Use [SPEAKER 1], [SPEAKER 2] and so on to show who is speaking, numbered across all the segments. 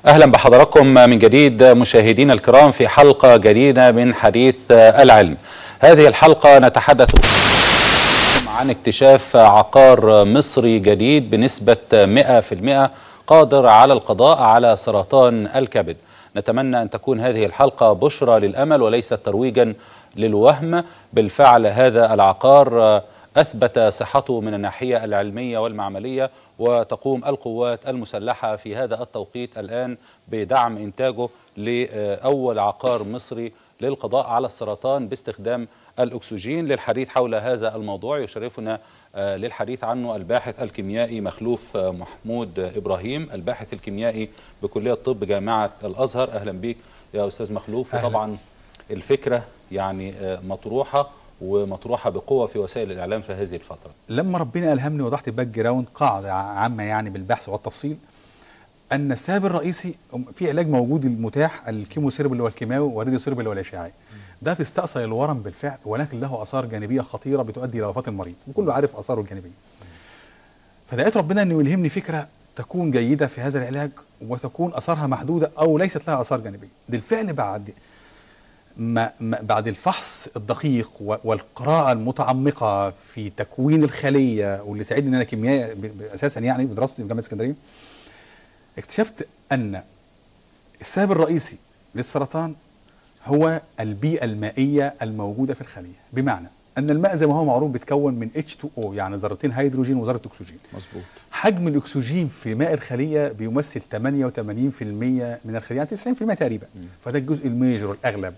[SPEAKER 1] أهلا بحضراتكم من جديد مشاهدينا الكرام في حلقة جديدة من حديث العلم. هذه الحلقة نتحدث عن اكتشاف عقار مصري جديد بنسبة 100% قادر على القضاء على سرطان الكبد. نتمنى أن تكون هذه الحلقة بشرى للأمل وليست ترويجا للوهم. بالفعل هذا العقار أثبت صحته من الناحية العلمية والمعملية، وتقوم القوات المسلحة في هذا التوقيت الآن بدعم إنتاجه لأول عقار مصري للقضاء على السرطان باستخدام الأكسجين. للحديث حول هذا الموضوع يشرفنا للحديث عنه الباحث الكيميائي مخلوف محمود إبراهيم، الباحث الكيميائي بكلية الطب جامعة الأزهر. أهلا بك يا أستاذ مخلوف. وطبعا الفكرة يعني مطروحة بقوة في وسائل الإعلام في هذه الفترة.
[SPEAKER 2] لما ربنا ألهمني وضحت باك جراوند قاعدة عامة يعني بالبحث والتفصيل، أن السبب الرئيسي في علاج موجود المتاح الكيموثيرابي اللي هو الكيماوي والراديوثيرابي اللي هو الإشعاعي. ده بيستأصل الورم بالفعل، ولكن له آثار جانبية خطيرة بتؤدي إلى وفاة المريض، وكله عارف آثاره الجانبية. فدعيت ربنا أنه يلهمني فكرة تكون جيدة في هذا العلاج وتكون آثارها محدودة أو ليست لها آثار جانبية. بالفعل بعد الفحص الدقيق والقراءة المتعمقة في تكوين الخلية، واللي ساعدني ان انا كيميائي اساسا يعني بدراستي في جامعة اسكندرية، اكتشفت ان السبب الرئيسي للسرطان هو البيئة المائية الموجودة في الخلية. بمعنى ان الماء زي ما هو معروف بيتكون من H2O، يعني ذرتين هيدروجين وذرة اكسجين.
[SPEAKER 1] مظبوط. حجم
[SPEAKER 2] الاكسجين في ماء الخلية بيمثل 88% من الخلية، يعني 90% تقريبا. فده الجزء الميجر الاغلب،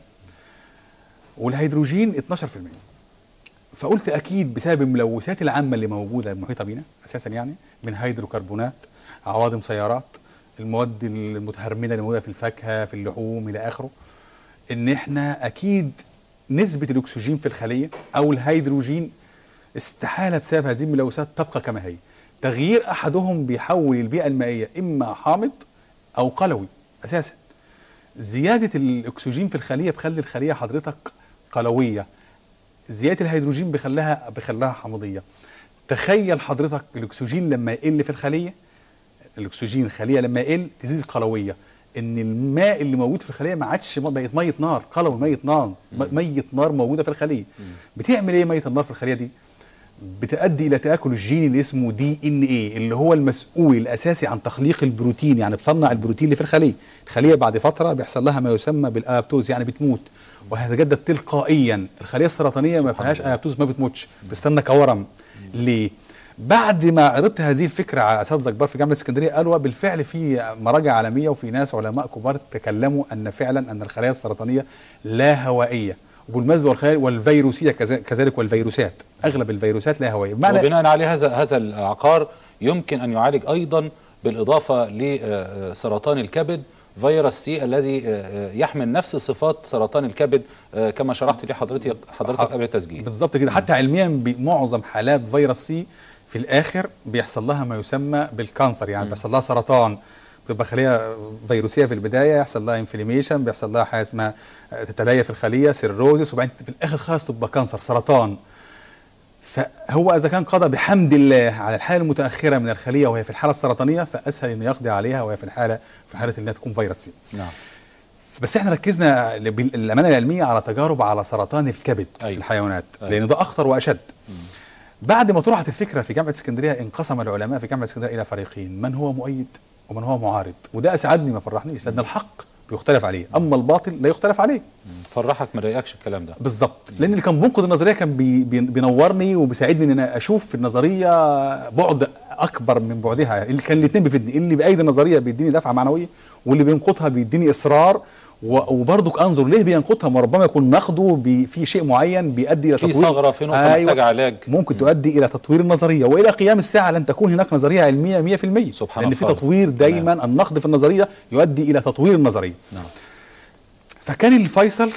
[SPEAKER 2] والهيدروجين 12%. فقلت اكيد بسبب الملوثات العامه اللي موجوده المحيطه بينا اساسا، يعني من هيدروكربونات، عوادم سيارات، المواد المتهرمنه اللي موجوده في الفاكهه في اللحوم الى اخره، ان احنا اكيد نسبه الاكسجين في الخليه او الهيدروجين استحاله بسبب هذه الملوثات تبقى كما هي. تغيير احدهم بيحول البيئه المائيه اما حامض او قلوي اساسا. زياده الاكسجين في الخليه بخلي الخليه حضرتك قلويه، زياده الهيدروجين بخلاها حمضيه. تخيل حضرتك الاكسجين لما يقل في الخليه، الاكسجين الخليه لما يقل تزيد القلويه، ان الماء اللي موجود في الخليه ما عادش بقت ميه نار، قلوي ميه نار، ميه نار موجوده في الخليه. بتعمل ايه ميه النار في الخليه دي؟ بتؤدي الى تاكل الجين اللي اسمه DNA، اللي هو المسؤول الاساسي عن تخليق البروتين، يعني بتصنع البروتين اللي في الخليه. الخليه بعد فتره بيحصل لها ما يسمى بالابتوز، يعني بتموت وهتتجدد تلقائيا. الخليه السرطانيه ما فيهاش ابتوز، ما بتموتش، بتستنى كورم. ليه؟ بعد ما عرضت هذه الفكره على اساتذه كبار في جامعه اسكندريه، قالوا بالفعل في مراجع عالميه وفي ناس علماء كبار تكلموا ان فعلا ان الخلايا السرطانيه لا هوائيه، وبالمناسبه والفيروسيه كذلك، والفيروسات اغلب الفيروسات لا هوائيه.
[SPEAKER 1] وبناء عليه هذا العقار يمكن ان يعالج ايضا بالاضافه لسرطان الكبد فيروس سي الذي يحمل نفس صفات سرطان الكبد كما شرحت لي حضرتك قبل التسجيل.
[SPEAKER 2] بالظبط كده. حتى علميا بمعظم حالات فيروس سي في الاخر بيحصل لها ما يسمى بالكانسر، يعني بيحصل لها سرطان. بتبقى خليه فيروسيه في البدايه، يحصل لها انفليميشن، بيحصل لها حاجه اسمها تتليف في الخليه سيروزس، وبعدين في الاخر خالص تبقى كانسر، سرطان. فهو اذا كان قضى بحمد الله على الحاله المتاخره من الخليه وهي في الحاله السرطانيه، فاسهل انه يقضي عليها وهي في حاله انها تكون فيروس سي.
[SPEAKER 1] نعم.
[SPEAKER 2] بس احنا ركزنا بالامانه العلميه على تجارب على سرطان الكبد في الحيوانات، لان ده اخطر واشد. بعد ما طرحت الفكره في جامعه اسكندريه، انقسم العلماء في جامعه اسكندريه الى فريقين، من هو مؤيد ومن هو معارض. وده اسعدني ما فرحنيش، لان الحق بيختلف عليه، اما الباطل لا يختلف عليه.
[SPEAKER 1] فرحك ما ضايقكش الكلام ده؟
[SPEAKER 2] بالظبط، لان اللي كان بينقد النظريه كان بينورني وبيساعدني ان انا اشوف في النظريه بعد اكبر من بعدها. اللي كان الاثنين بيفيدني، اللي بايد النظريه بيديني دفعه معنويه، واللي بينقضها بيديني اصرار. وبرضك انظر ليه بينقضها، ما ربما يكون نقده في شيء معين بيؤدي الى تطوير،
[SPEAKER 1] في ثغره، في نقطه محتاجه علاج،
[SPEAKER 2] ممكن تؤدي الى تطوير النظريه، والى قيام الساعه لن تكون هناك نظريه علميه 100%.
[SPEAKER 1] سبحان
[SPEAKER 2] لان في تطوير دايما. نعم. النقد في النظريه يؤدي الى تطوير النظريه.
[SPEAKER 1] نعم.
[SPEAKER 2] فكان الفيصل،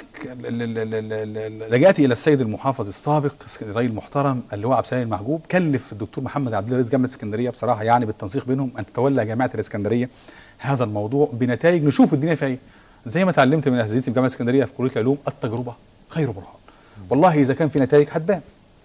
[SPEAKER 2] لجأت الى السيد المحافظ السابق الراجل المحترم اللي هو عبد السلام المحجوب، كلف الدكتور محمد عبد الله رئيس جامعه اسكندريه بصراحه يعني بالتنسيق بينهم ان تتولى جامعه الاسكندريه هذا الموضوع بنتائج نشوف الدنيا فيها ايه. زي ما اتعلمت من اساتذتي في جامعه اسكندريه في كليه العلوم، التجربه خير برهان. والله اذا كان في نتائج هتبان.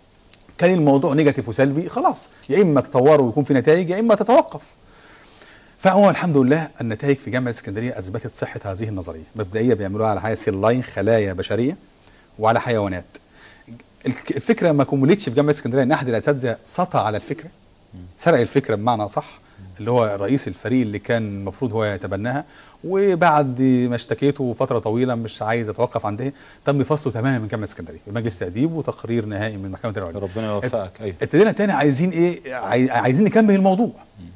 [SPEAKER 2] كان الموضوع نيجاتيف وسلبي، خلاص يا اما تطور ويكون في نتائج يا اما تتوقف. فهو الحمد لله النتائج في جامعه اسكندريه اثبتت صحه هذه النظريه. مبدئيا بيعملوها على حياه سيل لاين، خلايا بشريه، وعلى حيوانات. الفكره ما كملتش في جامعه اسكندريه، ان احد الاساتذه سطع على الفكره، سرق الفكره بمعنى صح، اللي هو رئيس الفريق اللي كان المفروض هو يتبناها، وبعد ما اشتكيته فتره طويله مش عايز اتوقف عندها، تم فصله تماما من جامعه اسكندريه بمجلس تاديب وتقرير نهائي من محكمه العليا.
[SPEAKER 1] ربنا يوفقك. ايوه
[SPEAKER 2] ابتدينا تاني عايزين ايه؟ عايزين نكمل الموضوع.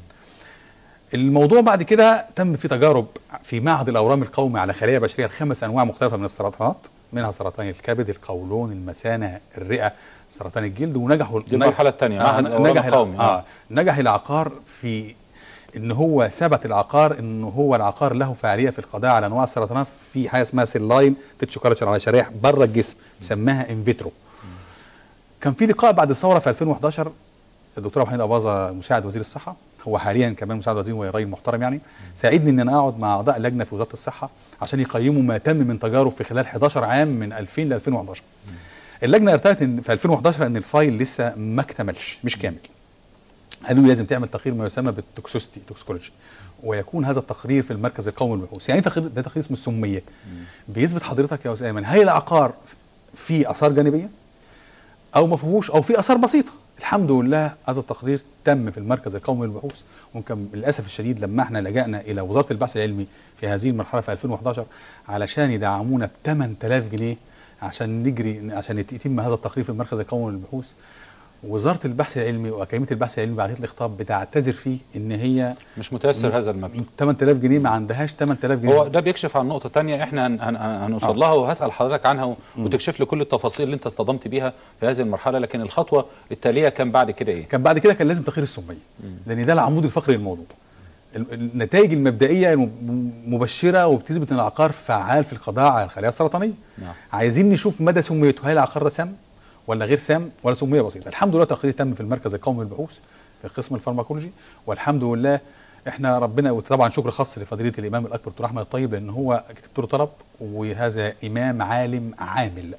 [SPEAKER 2] الموضوع بعد كده تم في تجارب في معهد الاورام القومي على خلايا بشريه ل5 انواع مختلفه من السرطانات، منها سرطان الكبد، القولون، المثانه، الرئه، سرطان الجلد، ونجحوا.
[SPEAKER 1] دي المرحله الثانيه معهد الاورام القومي.
[SPEAKER 2] نجح العقار في ان هو ثبت العقار ان هو العقار له فعاليه في القضاء على انواع السرطانات في حاجه اسمها سيل لاين تيشو كلتشر على شرايح بره الجسم، سماها ان فيترو. كان في لقاء بعد الثوره في 2011، الدكتور محمد اباظه مساعد وزير الصحه، هو حاليا كمان مساعد وزير وراجل محترم يعني، ساعدني ان انا اقعد مع اعضاء لجنه في وزاره الصحه عشان يقيموا ما تم من تجارب في خلال 11 عام من 2000 ل 2011. اللجنه ارتأت ان في 2011 ان الفايل لسه ما اكتملش، مش كامل. قالوا لازم تعمل تقرير ما يسمى بالتوكسوستي، توكسيكولوجي، ويكون هذا التقرير في المركز القومي للبحوث. يعني تقرير ده تقرير اسمه السميه، بيثبت حضرتك يا استاذ ايمن هل العقار فيه اثار جانبيه او ما فيهوش او في اثار بسيطه. الحمد لله هذا التقرير تم في المركز القومي للبحوث، وكان للاسف الشديد لما احنا لجأنا الى وزاره البحث العلمي في هذه المرحله في 2011 علشان يدعمونا ب 8000 جنيه عشان يتم هذا التقرير في المركز القومي للبحوث. وزاره البحث العلمي واكاديميه البحث العلمي بعتت لي خطاب بتعتذر فيه ان هي
[SPEAKER 1] مش متيسر هذا المبلغ
[SPEAKER 2] 8000 جنيه، ما عندهاش 8000 جنيه.
[SPEAKER 1] هو ده بيكشف عن نقطه ثانيه احنا هنوصل لها وهسال حضرتك عنها وتكشف لي كل التفاصيل اللي انت اصطدمت بيها في هذه المرحله. لكن الخطوه التاليه كان بعد كده ايه؟
[SPEAKER 2] كان بعد كده كان لازم تقرير السميه، لان ده العمود الفقري للموضوع. النتائج المبدئيه مبشره وبتثبت ان العقار فعال في القضاء على الخلايا السرطانيه. عايزين نشوف مدى سميته، هل العقار ده سام ولا غير سام ولا سميه بسيطه. الحمد لله التقرير تم في المركز القومي للبحوث في قسم الفارماكولوجي، والحمد لله احنا ربنا، وطبعا شكر خاص لفضيله الامام الاكبر دكتور احمد الطيب، لان هو دكتور طلب وهذا امام عالم عامل.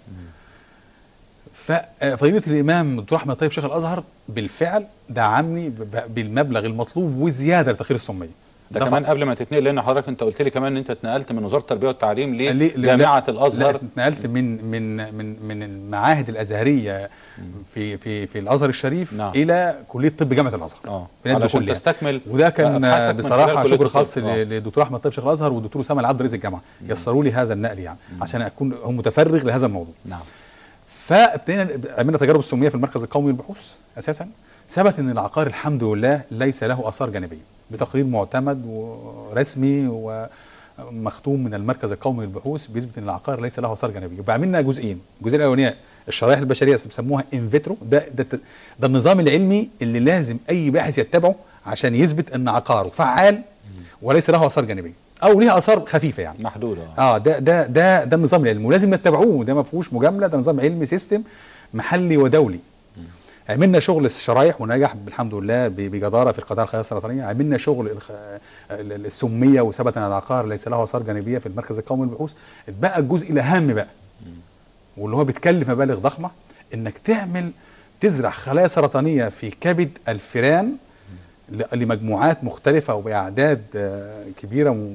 [SPEAKER 2] ففضيله الامام دكتور احمد الطيب شيخ الازهر بالفعل دعمني بالمبلغ المطلوب وزياده لتقرير السميه.
[SPEAKER 1] ده كمان قبل ما تتنقل، لان حضرتك انت قلت لي كمان ان انت اتنقلت من وزاره التربيه والتعليم لجامعه الازهر.
[SPEAKER 2] لا، اتنقلت من المعاهد الازهريه في الازهر الشريف الى كليه طب جامعه الازهر
[SPEAKER 1] علشان تستكمل.
[SPEAKER 2] وده كان بصراحه شكر خاص للدكتور احمد طيب شيخ الازهر والدكتور اسامه العبد رئيس الجامعه، يسروا لي هذا النقل يعني عشان اكون متفرغ لهذا الموضوع. فابتدينا عملنا تجارب السميه في المركز القومي للبحوث. اساسا ثبت ان العقار الحمد لله ليس له اثار جانبيه بتقرير معتمد ورسمي ومختوم من المركز القومي للبحوث بيثبت ان العقار ليس له اثار جانبيه. يبقى عملنا جزئين، الجزء الاولاني الشرائح البشريه بيسموها ان فيترو، ده النظام العلمي اللي لازم اي باحث يتبعه عشان يثبت ان عقاره فعال وليس له اثار جانبيه او ليها اثار خفيفه يعني محدوده. ده النظام العلمي ولازم نتبعوه، ده ما فيهوش مجامله، ده نظام علمي سيستم محلي ودولي. عملنا شغل الشرايح ونجح الحمد لله بجداره في القضاء على الخلايا السرطانيه. عملنا شغل السميه وثبت ان العقار ليس له اثار جانبيه في المركز القومي للبحوث. بقى الجزء الاهم بقى واللي هو بيتكلف مبالغ ضخمه، انك تزرع خلايا سرطانيه في كبد الفئران لمجموعات مختلفه وباعداد كبيره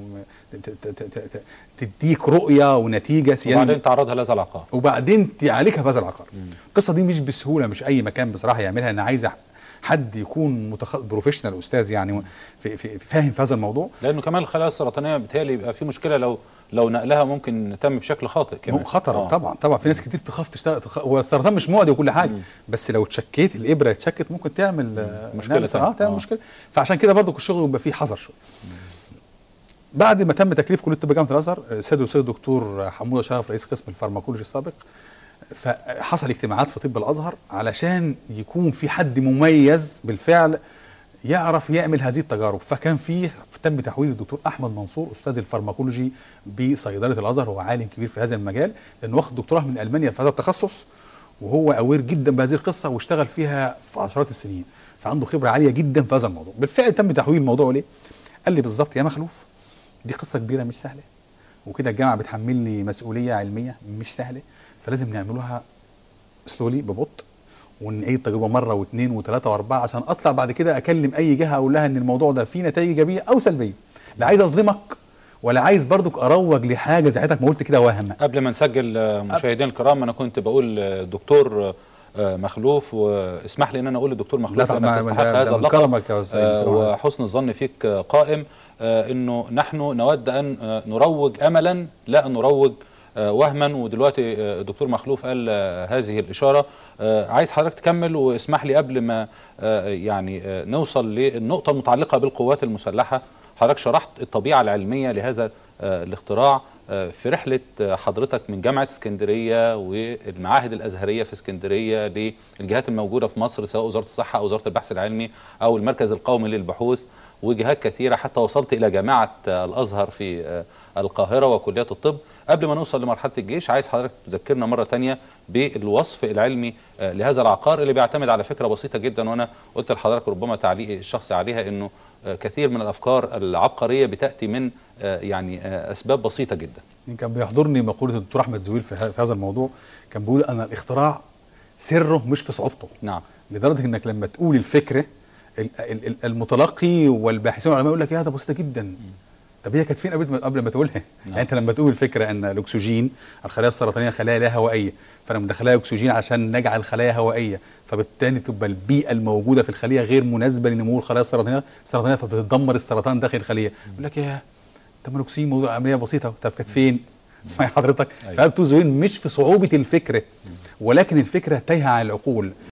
[SPEAKER 2] تديك رؤيه ونتيجه
[SPEAKER 1] وبعدين تعرضها لهذا العقار
[SPEAKER 2] وبعدين تعالجها بهذا العقار. القصه دي مش بسهوله، مش اي مكان بصراحه يعملها. انا عايز حد يكون بروفيشنال استاذ يعني فاهم في هذا الموضوع،
[SPEAKER 1] لانه كمان الخلايا السرطانيه بتهيألي يبقى في مشكله لو نقلها ممكن تم بشكل خاطئ كمان.
[SPEAKER 2] خطر طبعا في ناس كتير تخاف تشتغل. هو السرطان مش معدي وكل حاجه، بس لو تشكيت الابره اتشكت ممكن تعمل
[SPEAKER 1] مشكله.
[SPEAKER 2] تعمل مشكله. فعشان كده برضو الشغل يبقى فيه حذر شويه. بعد ما تم تكليف كليه طب جامعه الازهر سيد الدكتور حموده شرف رئيس قسم الفارماكولوجي السابق، فحصل اجتماعات في طب الازهر علشان يكون في حد مميز بالفعل يعرف يعمل هذه التجارب. فكان تم تحويل الدكتور احمد منصور استاذ الفارماكولوجي بصيدله الازهر، وهو عالم كبير في هذا المجال لانه واخد دكتوراه من المانيا في هذا التخصص، وهو اوير جدا بهذه القصه واشتغل فيها في عشرات السنين، فعنده خبره عاليه جدا في هذا الموضوع. بالفعل تم تحويل الموضوع ليه؟ قال لي بالظبط يا مخلوف دي قصه كبيره مش سهله، وكده الجامعه بتحملني مسؤوليه علميه مش سهله، فلازم نعملوها سلولي ببطء ونعيد تجربه مره واثنين وثلاثه واربعه عشان اطلع بعد كده اكلم اي جهه اقول لها ان الموضوع ده فيه نتائج ايجابيه او سلبيه. لا عايز اظلمك ولا عايز برضك اروج لحاجه زي حضرتك ما قلت كده وهم.
[SPEAKER 1] قبل ما نسجل مشاهدينا الكرام، انا كنت بقول دكتور مخلوف، واسمح لي ان انا اقول للدكتور مخلوف انك تستحق هذا اللقب وحسن الظن فيك قائم، انه نحن نود ان نروج املا لا ان نروج وهما. ودلوقتي الدكتور مخلوف قال هذه الاشاره. عايز حضرتك تكمل، واسمح لي قبل ما يعني نوصل للنقطه المتعلقه بالقوات المسلحه. حضرتك شرحت الطبيعه العلميه لهذا الاختراع في رحلة حضرتك من جامعة اسكندرية والمعاهد الأزهرية في اسكندرية للجهات الموجودة في مصر، سواء وزارة الصحة أو وزارة البحث العلمي أو المركز القومي للبحوث وجهات كثيرة، حتى وصلت إلى جامعة الأزهر في القاهرة وكلية الطب. قبل ما نوصل لمرحلة الجيش، عايز حضرتك تذكرنا مرة تانية بالوصف العلمي لهذا العقار اللي بيعتمد على فكرة بسيطة جدا، وأنا قلت لحضرتك ربما تعليقي الشخصي عليها إنه كثير من الأفكار العبقرية بتأتي من يعني أسباب بسيطة جدا.
[SPEAKER 2] كان بيحضرني مقولة الدكتور أحمد زويل في هذا الموضوع، كان بيقول أن الاختراع سره مش في صعوبته.
[SPEAKER 1] نعم.
[SPEAKER 2] لدرجة إنك لما تقول الفكرة المتلقي والباحثين والعلماء يقول لك يا ده بسيطة جدا. طب هي كانت فين قبل ما تقولها؟
[SPEAKER 1] نعم.
[SPEAKER 2] يعني أنت لما تقول الفكرة أن الأكسجين، الخلايا السرطانية خلايا لا هوائية، فأنا مدخلها أكسجين عشان نجعل خلايا هوائية، فبالتالي تبقى البيئة الموجودة في الخلية غير مناسبة لنمو الخلايا السرطانية فبتدمر السرطان داخل الخلية. يقول لك يا طب الاكسجين موضوع عمليه بسيطه، طب كانت فين؟ حضرتك فقالت زوين مش في صعوبه الفكره، ولكن الفكره تايهه عن العقول.